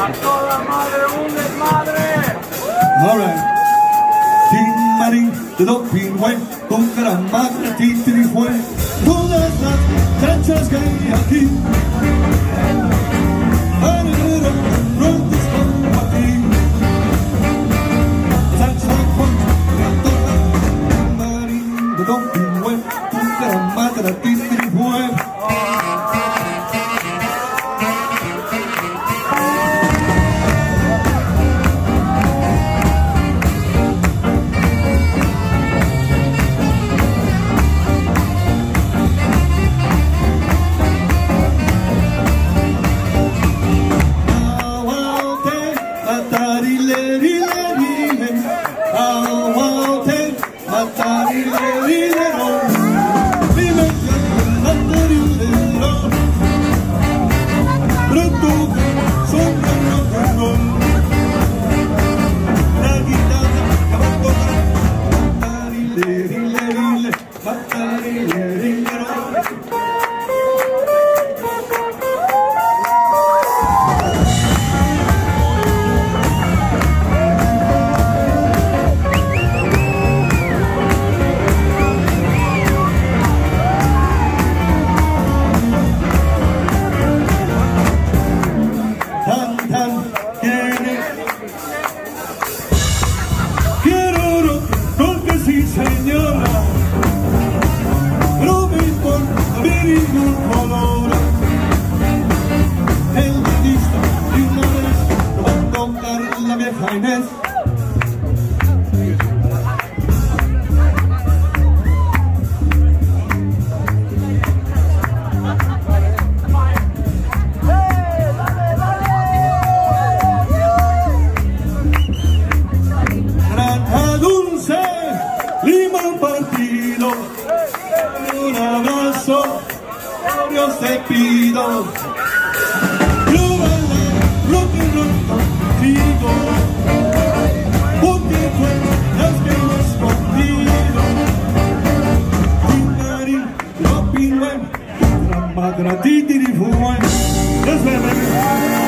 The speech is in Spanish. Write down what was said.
toda madre, un desmadre. Alright. Tin Marín de Dopingüe, con Caramagra, Titri fue. Todas las canchas que hay aquí. Anero, prontos como aquí. Salsa con Tin Marín de Dopingüe, con Caramagra, Titri fue. Un abrazo, Dios te pido. Yo bailar rock and roll contigo, porque tú eres que me has escondido. Tin Marín, Dopingüe, Caramagra, Titri fue.